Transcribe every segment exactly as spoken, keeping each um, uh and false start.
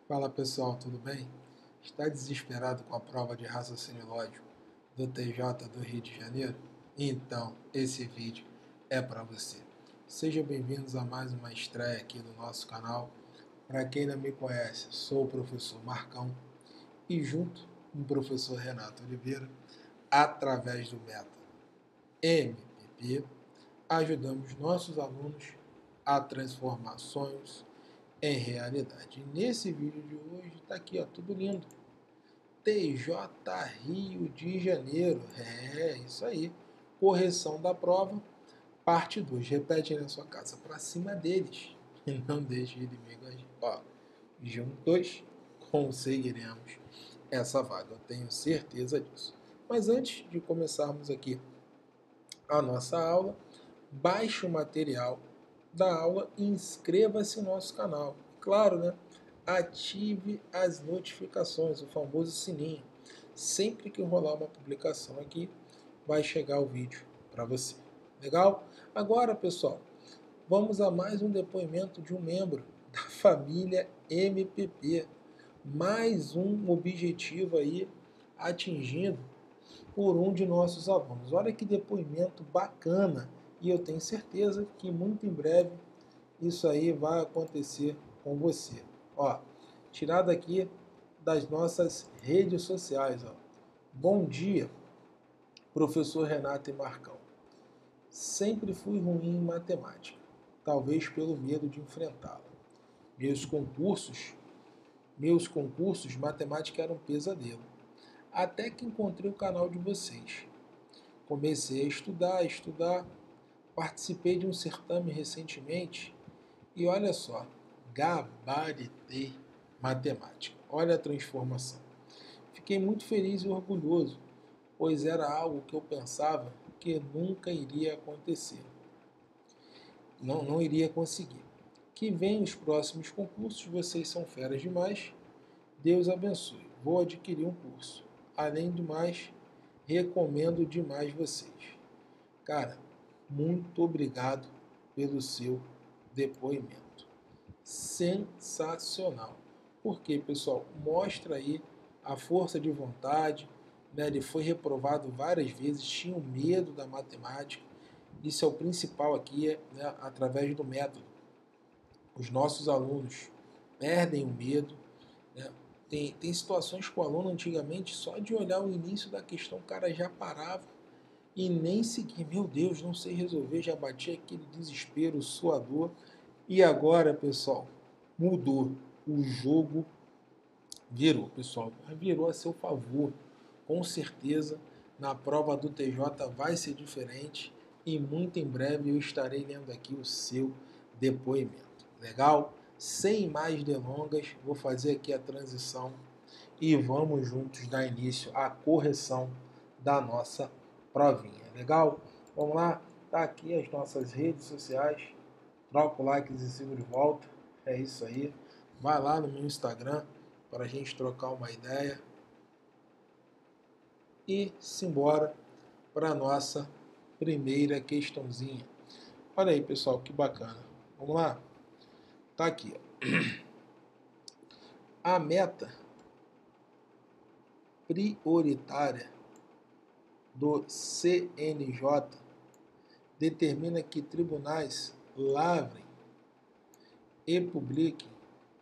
Fala pessoal, tudo bem? Está desesperado com a prova de raciocínio lógico do T J do Rio de Janeiro? Então, esse vídeo é para você. Sejam bem-vindos a mais uma estreia aqui do nosso canal. Para quem não me conhece, sou o professor Marcão e junto com o professor Renato Oliveira, através do método M P P, ajudamos nossos alunos a transformar sonhos em realidade. E nesse vídeo de hoje está aqui, ó, tudo lindo. T J Rio de Janeiro. É, isso aí. Correção da prova, parte dois. Repete aí na sua casa, para cima deles. E não deixe o inimigo agir. Ó, juntos conseguiremos essa vaga. Eu tenho certeza disso. Mas antes de começarmos aqui a nossa aula, baixe o material da aula e inscreva-se no nosso canal. Claro, né? Ative as notificações, o famoso sininho. Sempre que rolar uma publicação aqui, vai chegar o vídeo para você. Legal? Agora, pessoal, vamos a mais um depoimento de um membro da família M P P. Mais um objetivo aí atingido por um de nossos alunos. Olha que depoimento bacana, e eu tenho certeza que muito em breve isso aí vai acontecer com você. Ó, tirado aqui das nossas redes sociais. Ó. Bom dia, professor Renato e Marcão. Sempre fui ruim em matemática, talvez pelo medo de enfrentá-la. Meus concursos, meus concursos, matemática era um pesadelo. Até que encontrei o canal de vocês. Comecei a estudar, a estudar, participei de um certame recentemente e olha só, gabaritei matemática. Olha a transformação. Fiquei muito feliz e orgulhoso, pois era algo que eu pensava que nunca iria acontecer. Não, não iria conseguir. Que venham os próximos concursos, vocês são feras demais. Deus abençoe. Vou adquirir um curso. Além do mais, recomendo demais vocês. Cara, muito obrigado pelo seu depoimento. Sensacional. Porque, pessoal, mostra aí a força de vontade. Né? Ele foi reprovado várias vezes, tinha o medo da matemática. Isso é o principal aqui, né? Através do método. Os nossos alunos perdem o medo. Né? Tem, tem situações que o aluno antigamente, só de olhar o início da questão, o cara já parava e nem seguir. Meu Deus, não sei resolver, já batia aquele desespero, suador. E agora, pessoal, mudou. O jogo virou, pessoal. Virou a seu favor. Com certeza, na prova do T J vai ser diferente e muito em breve eu estarei lendo aqui o seu depoimento. Legal? Sem mais delongas, vou fazer aqui a transição e vamos juntos dar início à correção da nossa provinha. Legal? Vamos lá? Tá aqui as nossas redes sociais. Troca o like e siga de volta. É isso aí. Vai lá no meu Instagram para a gente trocar uma ideia. E simbora para a nossa primeira questãozinha. Olha aí, pessoal, que bacana. Vamos lá? Tá aqui. Ó. A meta prioritária do C N J determina que tribunais lavrem e publiquem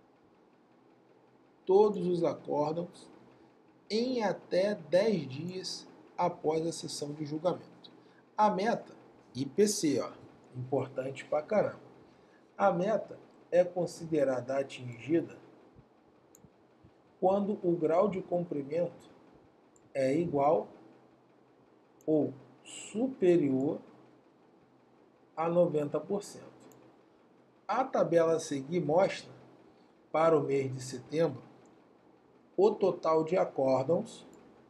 todos os acórdãos em até dez dias após a sessão de julgamento. A meta, I P C, ó, importante pra caramba. A meta é considerada atingida quando o grau de cumprimento é igual ou superior a noventa por cento. A tabela a seguir mostra, para o mês de setembro, o total de acórdãos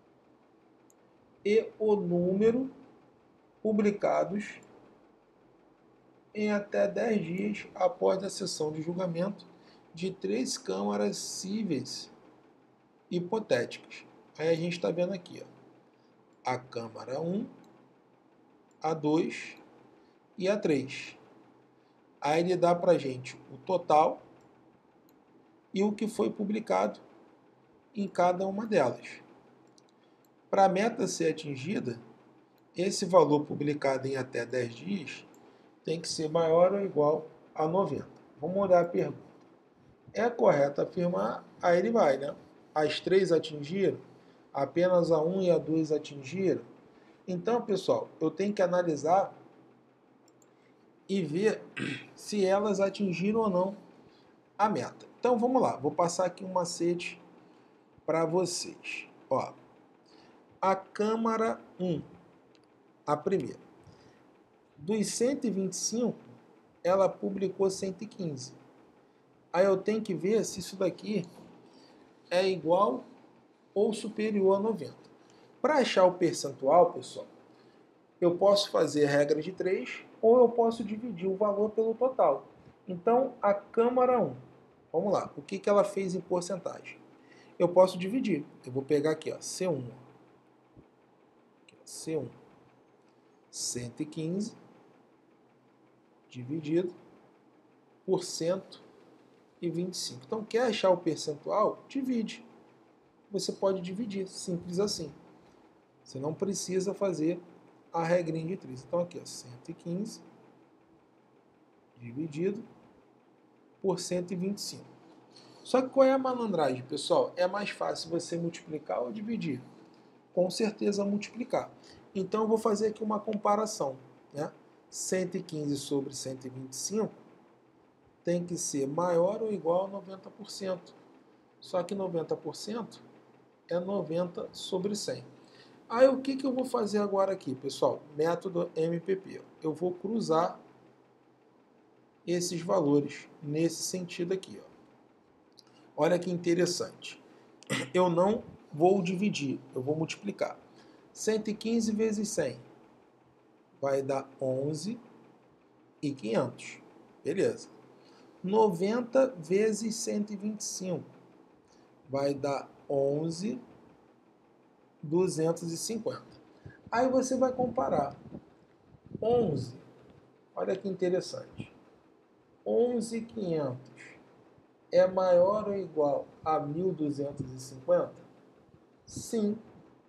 e o número publicados em até dez dias após a sessão de julgamento de três câmaras cíveis hipotéticas. Aí a gente está vendo aqui, ó, a Câmara um, a dois e a três. Aí ele dá para a gente o total e o que foi publicado em cada uma delas. Para a meta ser atingida, esse valor publicado em até dez dias tem que ser maior ou igual a noventa. Vamos olhar a pergunta. É correto afirmar? Aí ele vai, né? As três atingiram? Apenas a um e a dois atingiram? Então, pessoal, eu tenho que analisar e ver se elas atingiram ou não a meta. Então, vamos lá. Vou passar aqui um macete para vocês. Ó, a Câmara um, a primeira. Dos cento e vinte e cinco, ela publicou cento e quinze. Aí eu tenho que ver se isso daqui é igual ou superior a noventa. Para achar o percentual, pessoal, eu posso fazer a regra de três ou eu posso dividir o valor pelo total. Então, a Câmara um, vamos lá, o que, que ela fez em porcentagem? Eu posso dividir. Eu vou pegar aqui, ó, C um. Aqui, ó, C um. cento e quinze dividido por cento e vinte e cinco. Então, quer achar o percentual? Divide. Você pode dividir, simples assim. Você não precisa fazer a regrinha de três. Então, aqui, ó, cento e quinze dividido por cento e vinte e cinco. Só que qual é a malandragem, pessoal? É mais fácil você multiplicar ou dividir? Com certeza multiplicar. Então, eu vou fazer aqui uma comparação, né? cento e quinze sobre cento e vinte e cinco tem que ser maior ou igual a noventa por cento. Só que noventa por cento é noventa sobre cem. Aí o que, que eu vou fazer agora aqui, pessoal? Método M P P. Eu vou cruzar esses valores nesse sentido aqui. Ó. Olha que interessante. Eu não vou dividir, eu vou multiplicar. cento e quinze vezes cem vai dar onze mil e quinhentos. Beleza. noventa vezes cento e vinte e cinco vai dar onze mil duzentos e cinquenta. Aí você vai comparar. onze, olha que interessante. onze mil e quinhentos é maior ou igual a mil duzentos e cinquenta? Sim.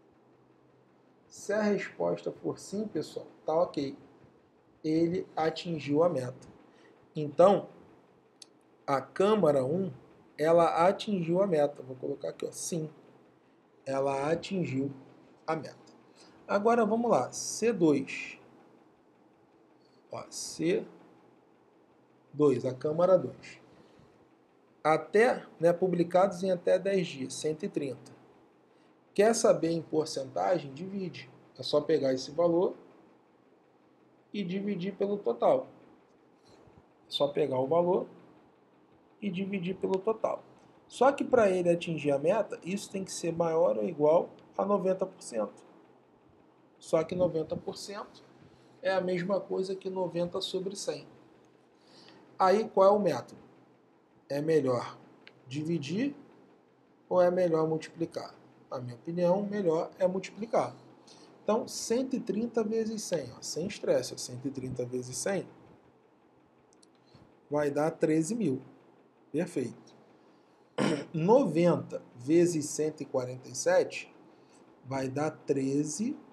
Se a resposta for sim, pessoal, tá ok. Ele atingiu a meta. Então, a Câmara um, ela atingiu a meta. Vou colocar aqui, ó, sim. Ela atingiu a meta. Agora, vamos lá. C dois. Ó, C dois, a Câmara dois. Até, né, publicados em até dez dias, cento e trinta. Quer saber em porcentagem? Divide. É só pegar esse valor e dividir pelo total. É só pegar o valor e dividir pelo total. Só que para ele atingir a meta, isso tem que ser maior ou igual a noventa por cento. Só que noventa por cento é a mesma coisa que noventa sobre cem. Aí qual é o método? É melhor dividir ou é melhor multiplicar? Na minha opinião, melhor é multiplicar. Então, cento e trinta vezes cem, ó, sem estresse, ó, cento e trinta vezes cem vai dar treze mil. Perfeito. noventa vezes cento e quarenta e sete vai dar treze mil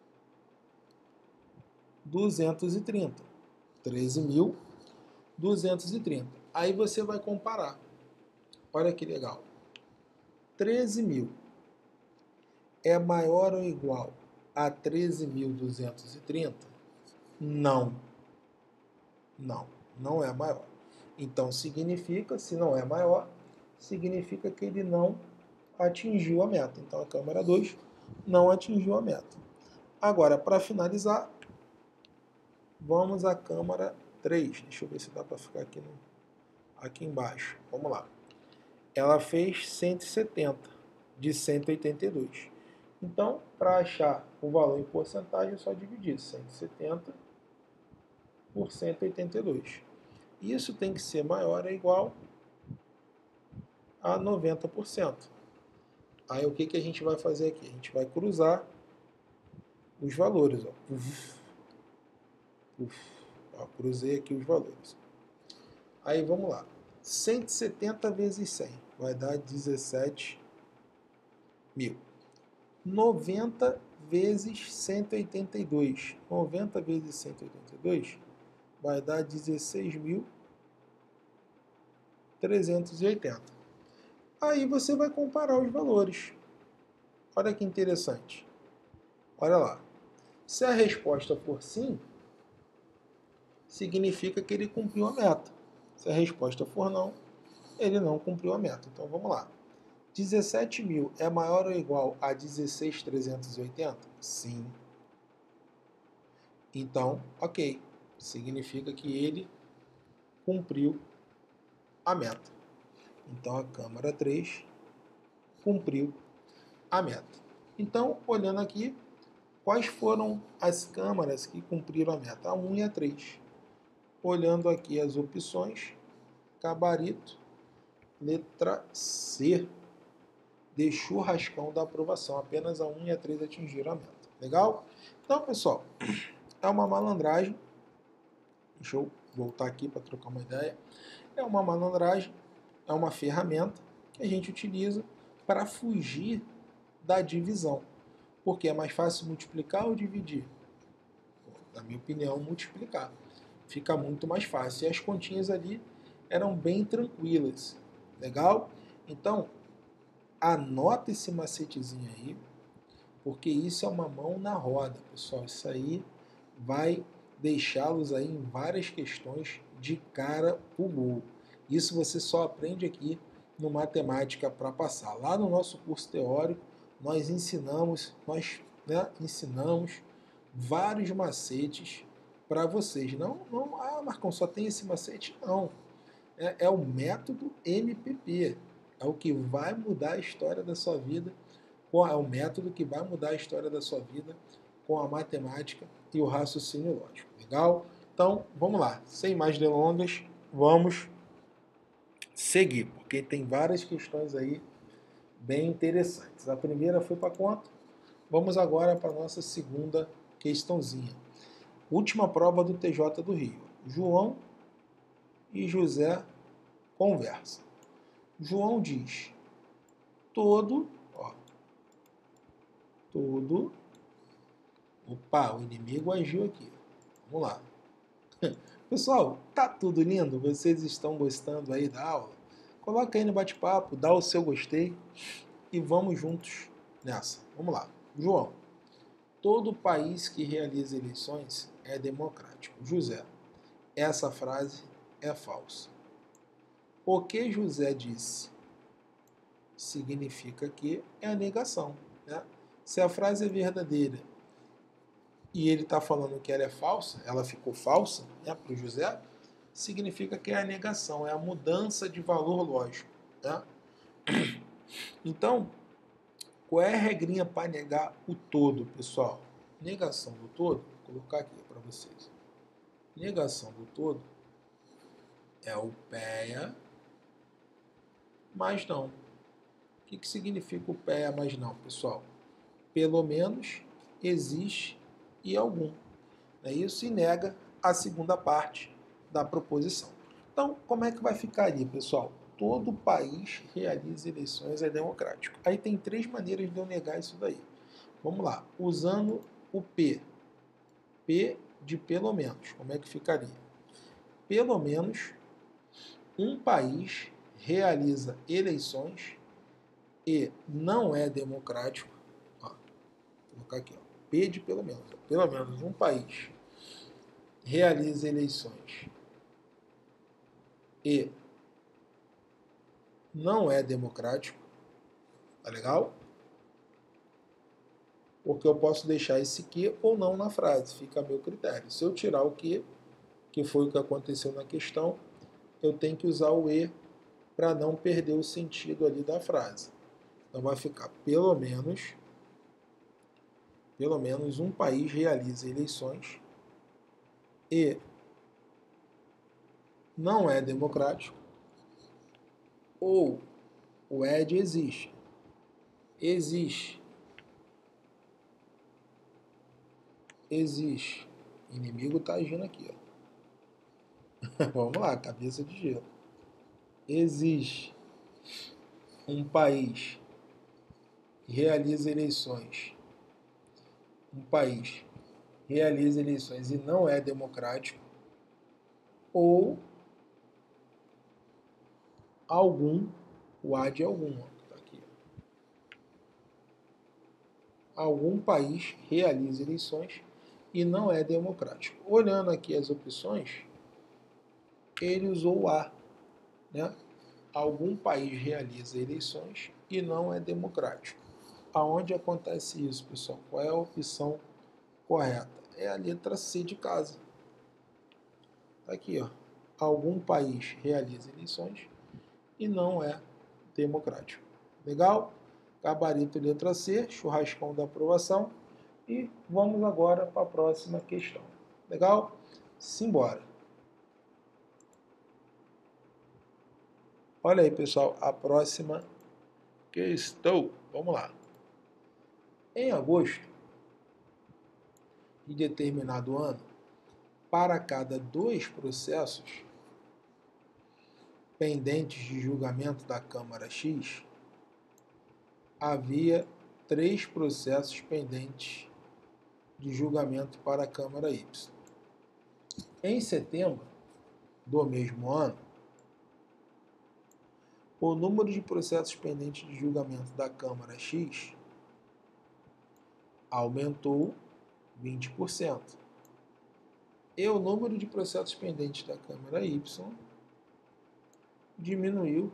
duzentos e trinta. treze mil duzentos e trinta. Aí você vai comparar. Olha que legal. treze mil é maior ou igual a treze mil duzentos e trinta? Não. Não, não é maior. Então, significa, se não é maior, significa que ele não atingiu a meta. Então, a Câmara dois não atingiu a meta. Agora, para finalizar, vamos à Câmara três. Deixa eu ver se dá para ficar aqui, no, aqui embaixo. Vamos lá. Ela fez cento e setenta de cento e oitenta e dois. Então, para achar o valor em porcentagem, é só dividir cento e setenta por cento e oitenta e dois. Isso tem que ser maior ou igual a noventa por cento. Aí o que, que a gente vai fazer aqui? A gente vai cruzar os valores. Ó. Uf, uf. Ó, cruzei aqui os valores. Aí vamos lá. cento e setenta vezes cem vai dar dezessete mil. noventa vezes cento e oitenta e dois. noventa vezes cento e oitenta e dois vai dar dezesseis mil trezentos e oitenta. Aí você vai comparar os valores. Olha que interessante. Olha lá. Se a resposta for sim, significa que ele cumpriu a meta. Se a resposta for não, ele não cumpriu a meta. Então vamos lá. dezessete mil é maior ou igual a dezesseis mil trezentos e oitenta? Sim. Então, ok. Significa que ele cumpriu a meta. Então a Câmara três cumpriu a meta. Então, olhando aqui, quais foram as câmaras que cumpriram a meta? A um e a três. Olhando aqui as opções, gabarito, letra C, de churrascão da aprovação. Apenas a um e a três atingiram a meta. Legal? Então, pessoal, é uma malandragem. Deixa eu voltar aqui para trocar uma ideia. É uma malandragem, é uma ferramenta que a gente utiliza para fugir da divisão. Porque é mais fácil multiplicar ou dividir? Na minha opinião, multiplicar. Fica muito mais fácil. E as continhas ali eram bem tranquilas. Legal? Então, anota esse macetezinho aí, porque isso é uma mão na roda, pessoal. Isso aí vai deixá-los aí em várias questões de cara pro gol. Isso você só aprende aqui no Matemática para Passar. Lá no nosso curso teórico, nós ensinamos, nós né, ensinamos vários macetes para vocês. Não, não, ah, Marcão, só tem esse macete? Não. É, é o método M P P. É o que vai mudar a história da sua vida. É o método que vai mudar a história da sua vida com a matemática e o raciocínio lógico. Legal? Então, vamos lá. Sem mais delongas, vamos seguir, porque tem várias questões aí bem interessantes. A primeira foi para quanto? Vamos agora para a nossa segunda questãozinha. Última prova do T J do Rio. João e José conversam. João diz: todo, ó, todo, opa, o inimigo agiu aqui. Vamos lá. Pessoal, tá tudo lindo? Vocês estão gostando aí da aula? Coloca aí no bate-papo, dá o seu gostei e vamos juntos nessa. Vamos lá. João, todo país que realiza eleições é democrático. José, essa frase é falsa. O que José disse significa que é a negação. Né? Se a frase é verdadeira e ele está falando que ela é falsa, ela ficou falsa, né, para o José, significa que é a negação, é a mudança de valor lógico. Né? Então, qual é a regrinha para negar o todo, pessoal? Negação do todo, vou colocar aqui para vocês. Negação do todo é o péia, mas não. O que, que significa o péia, mas não, pessoal? Pelo menos, existe e algum. É isso, e nega a segunda parte da proposição. Então, como é que vai ficar ali, pessoal? Todo país realiza eleições, é democrático. Aí tem três maneiras de eu negar isso daí. Vamos lá. Usando o P. P de pelo menos. Como é que ficaria? Pelo menos um país realiza eleições e não é democrático. Ó, vou colocar aqui. Ó. P de pelo menos. Pelo menos um país realiza eleições e não é democrático. Tá legal? Porque eu posso deixar esse que ou não na frase, fica a meu critério. Se eu tirar o que, que foi o que aconteceu na questão, eu tenho que usar o e para não perder o sentido ali da frase. Então vai ficar pelo menos, pelo menos um país realiza eleições e não é democrático, ou o ed existe. Existe. Existe. O inimigo está agindo aqui. Ó. Vamos lá, cabeça de gelo. exige um país que realiza eleições, um país realiza eleições e não é democrático, ou algum, o A de algum, ó, tá aqui. Algum país realiza eleições e não é democrático. Olhando aqui as opções, ele usou o A, né? Algum país realiza eleições e não é democrático. Aonde acontece isso, pessoal? Qual é a opção correta? É a letra C de casa. Tá aqui, ó. Algum país realiza eleições e não é democrático. Legal? Gabarito letra C, churrascão da aprovação. E vamos agora para a próxima questão. Legal? Simbora. Olha aí, pessoal, a próxima questão. Vamos lá. Em agosto de determinado ano, para cada dois processos pendentes de julgamento da Câmara X, havia três processos pendentes de julgamento para a Câmara Y. Em setembro do mesmo ano, o número de processos pendentes de julgamento da Câmara X aumentou vinte por cento. E o número de processos pendentes da Câmara Y diminuiu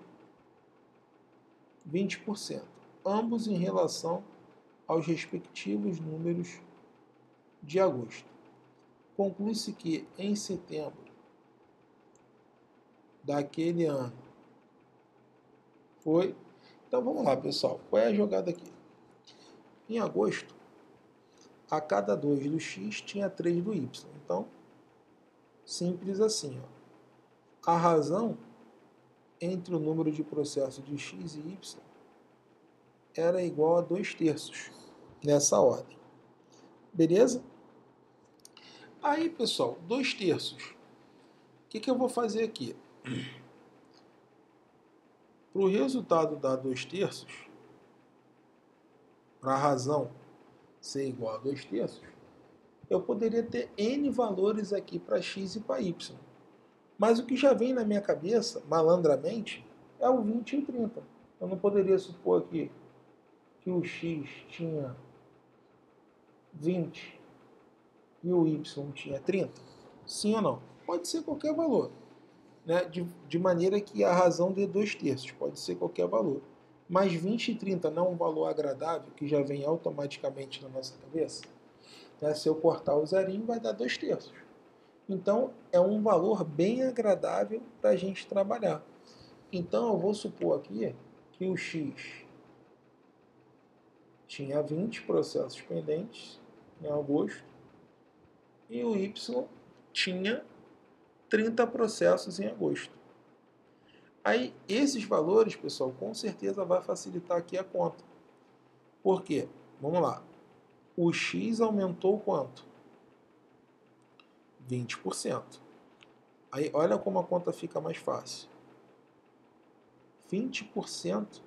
vinte por cento, ambos em relação aos respectivos números de agosto. Conclui-se que, em setembro daquele ano, foi... Então vamos lá, pessoal. Qual é a jogada aqui? Em agosto, a cada dois do X tinha três do Y. Então, simples assim. Ó. A razão entre o número de processos de X e Y era igual a dois terços, nessa ordem. Beleza? Aí, pessoal, dois terços. O que, que eu vou fazer aqui? Para o resultado dar dois terços, para a razão ser igual a dois terços, eu poderia ter N valores aqui para X e para Y. Mas o que já vem na minha cabeça, malandramente, é o vinte e o trinta. Eu não poderia supor aqui que o X tinha vinte e o Y tinha trinta? Sim ou não? Pode ser qualquer valor. Né? De, de maneira que a razão dê dois terços. Pode ser qualquer valor. Mas vinte e trinta não é um valor agradável que já vem automaticamente na nossa cabeça? Né? Se eu cortar o zerinho, vai dar dois terços. Então, é um valor bem agradável para a gente trabalhar. Então, eu vou supor aqui que o X tinha vinte processos pendentes em agosto e o Y tinha trinta processos em agosto. Aí, esses valores, pessoal, com certeza vai facilitar aqui a conta. Por quê? Vamos lá. O X aumentou quanto? vinte por cento. Aí, olha como a conta fica mais fácil. vinte por cento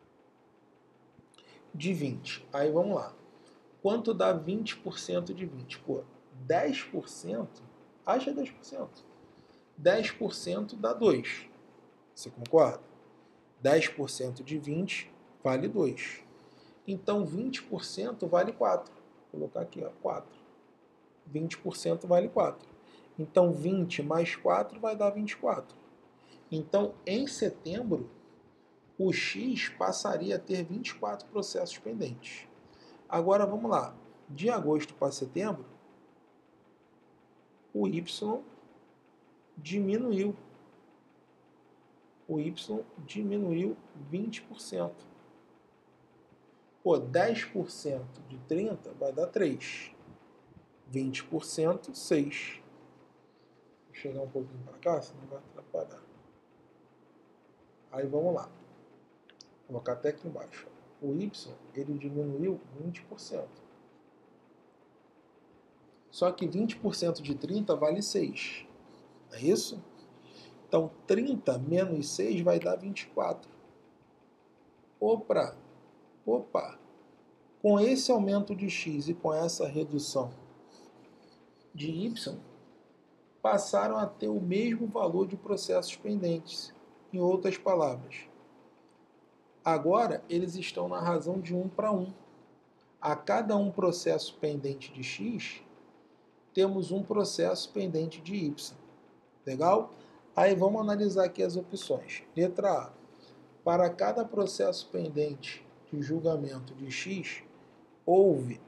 de vinte. Aí, vamos lá. Quanto dá vinte por cento de vinte? Pô, dez por cento, acha dez por cento. dez por cento dá dois. Você concorda? dez por cento de vinte vale dois. Então, vinte por cento vale quatro. Vou colocar aqui, ó, quatro. vinte por cento vale quatro. Então, vinte mais quatro vai dar vinte e quatro. Então, em setembro, o X passaria a ter vinte e quatro processos pendentes. Agora, vamos lá. De agosto para setembro, o Y diminuiu. O Y diminuiu vinte por cento. Pô, dez por cento de trinta vai dar três. vinte por cento, seis. Vou chegar um pouquinho para cá, senão vai atrapalhar. Aí vamos lá. Vou colocar até aqui embaixo. O Y, ele diminuiu vinte por cento. Só que vinte por cento de trinta vale seis. É isso? Então, trinta menos seis vai dar vinte e quatro. Opa, opa. Com esse aumento de x e com essa redução de y, passaram a ter o mesmo valor de processos pendentes. Em outras palavras, agora eles estão na razão de um para um. A cada um processo pendente de x, temos um processo pendente de y. Legal? Aí vamos analisar aqui as opções. Letra A. Para cada processo pendente de julgamento de x, houve,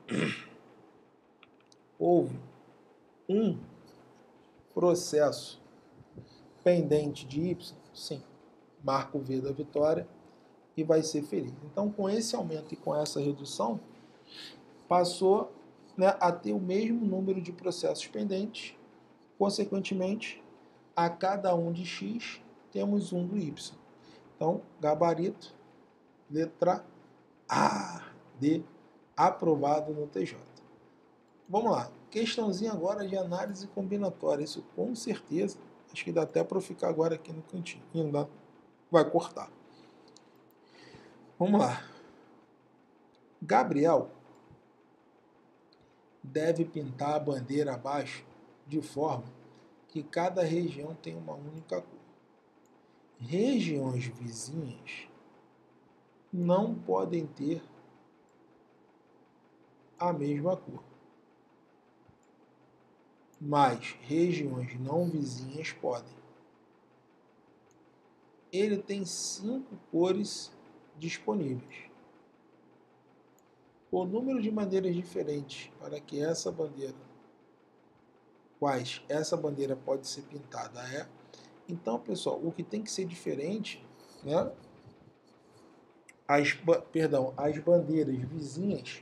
houve um processo pendente de y? Sim. Marca o V da vitória e vai ser feliz. Então, com esse aumento e com essa redução, passou, né, a ter o mesmo número de processos pendentes. Consequentemente, a cada um de x, temos um do y. Então, gabarito, letra A, D, aprovado no T J. Vamos lá, questãozinha agora de análise combinatória. Isso com certeza, acho que dá até para eu ficar agora aqui no cantinho. Não dá, vai cortar. Vamos lá. Gabriel deve pintar a bandeira abaixo de forma que cada região tem uma única cor. Regiões vizinhas não podem ter a mesma cor, mas regiões não vizinhas podem. Ele tem cinco cores disponíveis. O número de maneiras diferentes para que essa bandeira, quais essa bandeira pode ser pintada é. Então, pessoal, o que tem que ser diferente, né? As, perdão, as bandeiras vizinhas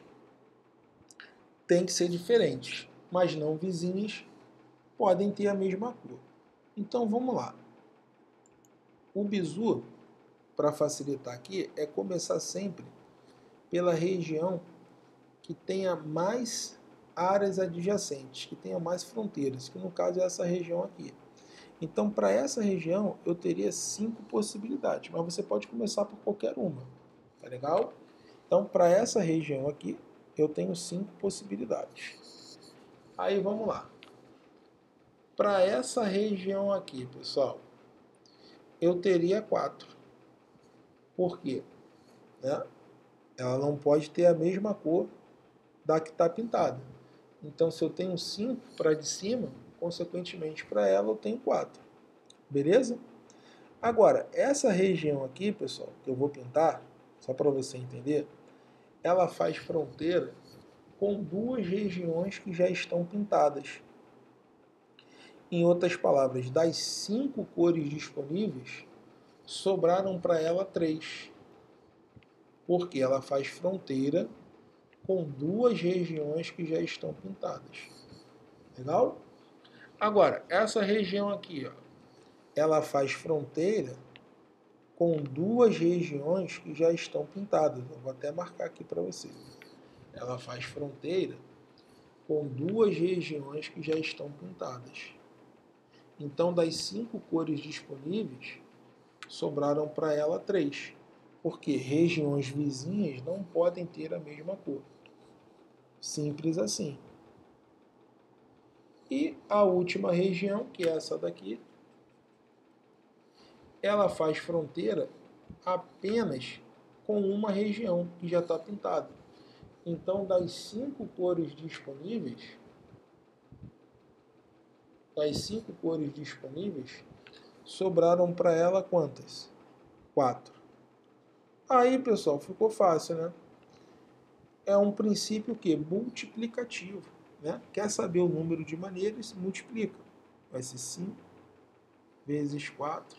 têm que ser diferentes, mas não vizinhas podem ter a mesma cor. Então, vamos lá. O bizu, para facilitar aqui, é começar sempre pela região que tenha mais áreas adjacentes, que tenha mais fronteiras, que no caso é essa região aqui. Então, para essa região, eu teria cinco possibilidades, mas você pode começar por qualquer uma. Tá legal? Então, para essa região aqui, eu tenho cinco possibilidades. Aí, vamos lá. Para essa região aqui, pessoal, eu teria quatro. Por quê? Né? Ela não pode ter a mesma cor da que está pintada. Então, se eu tenho cinco para de cima, consequentemente, para ela eu tenho quatro. Beleza? Agora, essa região aqui, pessoal, que eu vou pintar, só para você entender, ela faz fronteira com duas regiões que já estão pintadas. Em outras palavras, das cinco cores disponíveis, sobraram para ela três. Porque ela faz fronteira com duas regiões que já estão pintadas. Legal? Agora, essa região aqui, ó, ela faz fronteira com duas regiões que já estão pintadas. Eu vou até marcar aqui para vocês. Ela faz fronteira com duas regiões que já estão pintadas. Então, das cinco cores disponíveis, sobraram para ela três. Porque regiões vizinhas não podem ter a mesma cor. Simples assim. E a última região, que é essa daqui, ela faz fronteira apenas com uma região que já está pintada. Então, das cinco cores disponíveis, das cinco cores disponíveis, sobraram para ela quantas? Quatro. Aí, pessoal, ficou fácil, né? É um princípio que multiplicativo, né? Quer saber o número de maneiras? Multiplica. Vai ser cinco vezes quatro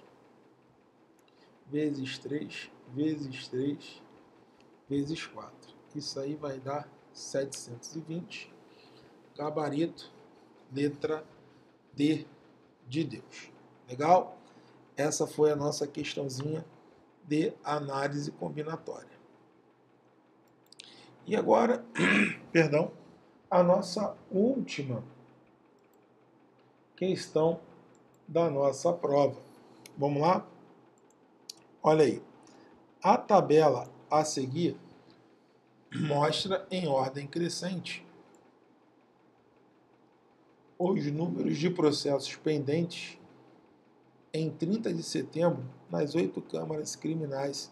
vezes três vezes três vezes quatro. Isso aí vai dar setecentos e vinte. Gabarito, letra D de Deus. Legal? Essa foi a nossa questãozinha de análise combinatória. E agora, perdão, a nossa última questão da nossa prova. Vamos lá? Olha aí. A tabela a seguir mostra em ordem crescente os números de processos pendentes em trinta de setembro nas oito câmaras criminais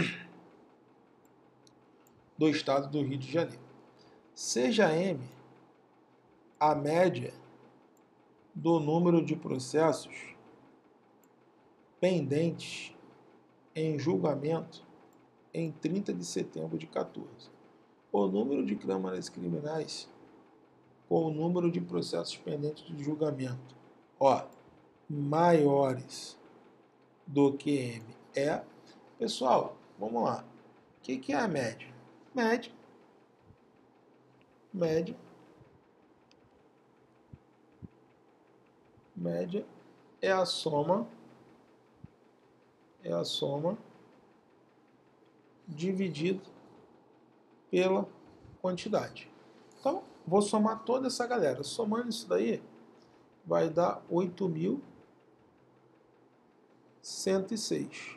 do estado do Rio de Janeiro. Seja M a média do número de processos pendentes em julgamento em trinta de setembro de quatorze. O número de câmaras criminais com o número de processos pendentes de julgamento, ó, maiores do que M é. Pessoal, vamos lá. O que, que é a média? Média. Média. Média é a soma. É a soma dividido pela quantidade. Então, vou somar toda essa galera. Somando isso daí, vai dar oito mil cento e seis.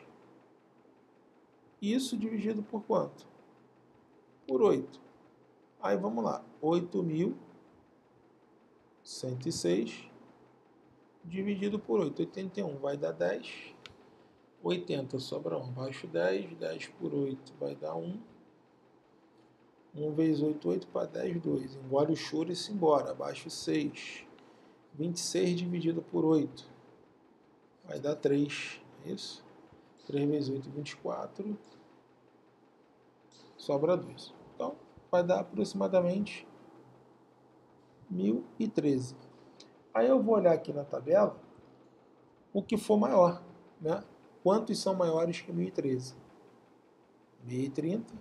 Isso dividido por quanto? Por oito. Aí vamos lá. oito mil cento e seis dividido por oito. oitenta e um vai dar dez. oitenta sobra um. Baixo dez. dez por oito vai dar um. um vezes oito, oito para dez, dois. Engole o choro e se embora. Abaixo seis. vinte e seis dividido por oito. Vai dar três. É isso? três vezes oito, vinte e quatro. Sobra dois. Então, vai dar aproximadamente mil e treze. Aí eu vou olhar aqui na tabela o que for maior, né? Quantos são maiores que mil e treze? mil e trinta.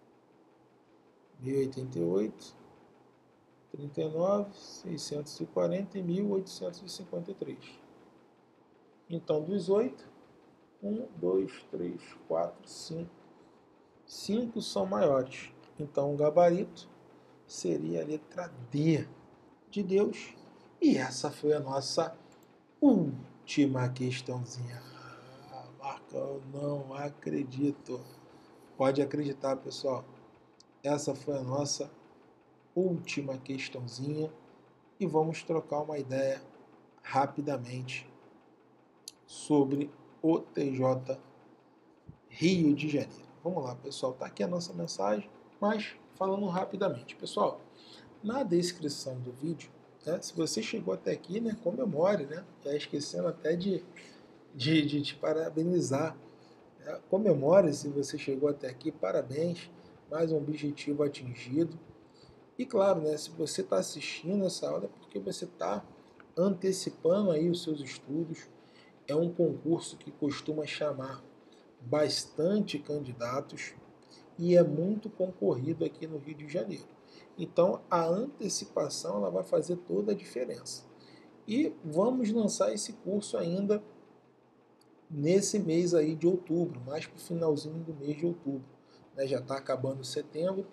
mil e oitenta e oito, trinta e nove, seiscentos e quarenta e mil oitocentos e cinquenta e três. Então, dos oito, um, dois, três, quatro, cinco. cinco são maiores. Então, o gabarito seria a letra D de Deus. E essa foi a nossa última questãozinha. Ah, Marcão, não acredito. Pode acreditar, pessoal. Essa foi a nossa última questãozinha e vamos trocar uma ideia rapidamente sobre o T J Rio de Janeiro. Vamos lá, pessoal, tá aqui a nossa mensagem, mas falando rapidamente. Pessoal, na descrição do vídeo, né, se você chegou até aqui, né, comemore, né? Já esquecendo até de, de, de te parabenizar. Né? Comemore se você chegou até aqui, parabéns, mais um objetivo atingido. E claro, né, se você está assistindo essa aula é porque você está antecipando aí os seus estudos. É um concurso que costuma chamar bastante candidatos e é muito concorrido aqui no Rio de Janeiro. Então, a antecipação ela vai fazer toda a diferença. E vamos lançar esse curso ainda nesse mês aí de outubro, mais para o finalzinho do mês de outubro. Né, já está acabando setembro.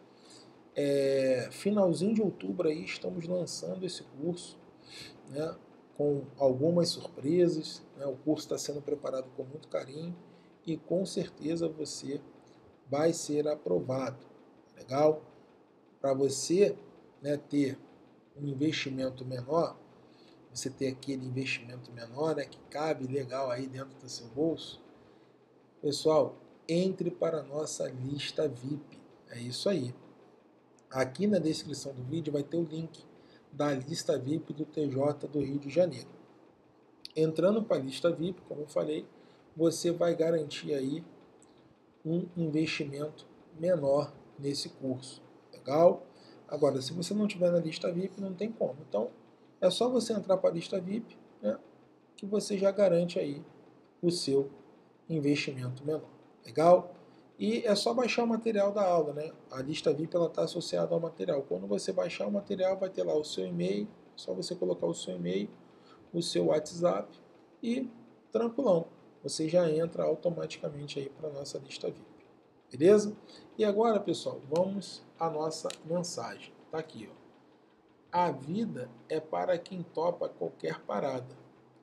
É, finalzinho de outubro aí estamos lançando esse curso, né, com algumas surpresas, né, o curso está sendo preparado com muito carinho e com certeza você vai ser aprovado. Legal? Para você, né, ter um investimento menor, você ter aquele investimento menor, né, que cabe legal aí dentro do seu bolso, pessoal, entre para a nossa lista V I P. É isso aí. Aqui na descrição do vídeo vai ter o link da lista V I P do T J do Rio de Janeiro. Entrando para a lista V I P, como eu falei, você vai garantir aí um investimento menor nesse curso. Legal? Agora, se você não tiver na lista V I P, não tem como. Então, é só você entrar para a lista V I P, né, que você já garante aí o seu investimento menor. Legal? E é só baixar o material da aula, né? A lista V I P está associada ao material. Quando você baixar o material, vai ter lá o seu e-mail, é só você colocar o seu e-mail, o seu WhatsApp e tranquilão. Você já entra automaticamente aí para a nossa lista V I P. Beleza? E agora, pessoal, vamos à nossa mensagem. Tá aqui, ó. A vida é para quem topa qualquer parada.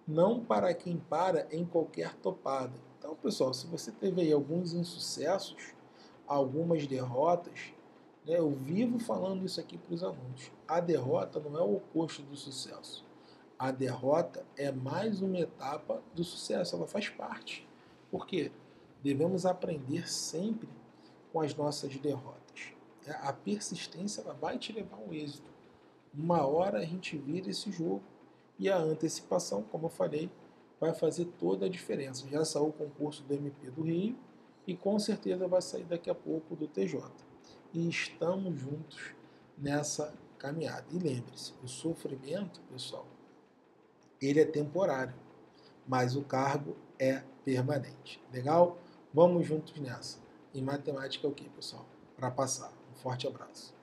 não para quem para em qualquer topada. Então, pessoal, se você teve aí alguns insucessos, algumas derrotas, né, eu vivo falando isso aqui para os alunos. A derrota não é o oposto do sucesso. A derrota é mais uma etapa do sucesso, ela faz parte. Por quê? Devemos aprender sempre com as nossas derrotas. A persistência ela vai te levar ao êxito. Uma hora a gente vira esse jogo e a antecipação, como eu falei, vai fazer toda a diferença. Já saiu o concurso do M P do Rio e com certeza vai sair daqui a pouco do T J. E estamos juntos nessa caminhada. E lembre-se, o sofrimento, pessoal, ele é temporário, mas o cargo é permanente. Legal? Vamos juntos nessa. Em matemática é o que, pessoal? Para passar. Um forte abraço.